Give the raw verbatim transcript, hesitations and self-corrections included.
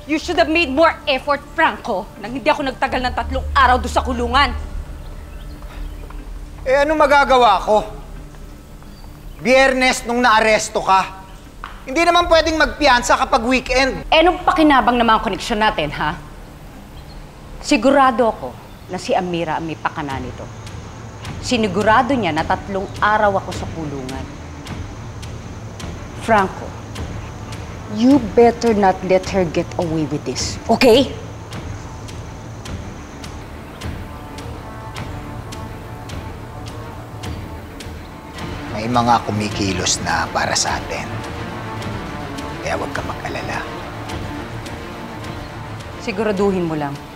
You should have made more effort, Franco, nang hindi ako nagtagal ng tatlong araw doon sa kulungan. Eh, ano magagawa ko? Biyernes nung naaresto ka. Hindi naman pwedeng magpiyansa kapag weekend. Eh, nung pakinabang naman ang koneksyon natin, ha? Sigurado ako na si Amira ang may pakana nito. Sinigurado niya na tatlong araw ako sa kulungan. Franco, you better not let her get away with this, okay? May mga kumikilos na para sa atin. Kaya huwag ka mag-alala. Siguraduhin mo lang.